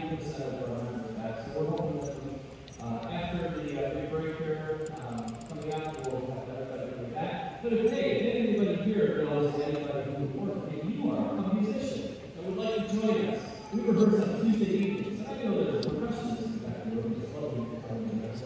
90% of our members back. So we're hoping that after the big break here, coming out, we'll have everybody back. But if anybody here knows anybody who works, maybe you are a musician that would like to join us. We rehearse on Tuesday evenings. I know there's percussionists in the back of the room. It's lovely to come and voice.